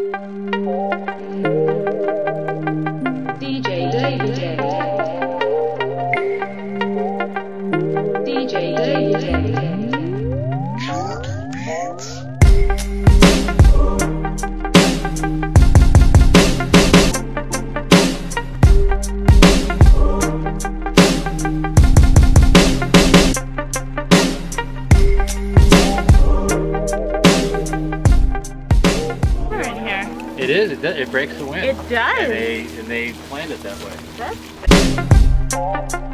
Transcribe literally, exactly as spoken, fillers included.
D J Daavy. D J Daavy. It is. It, does, it breaks the wind. It does. And they and they planned it that way. That's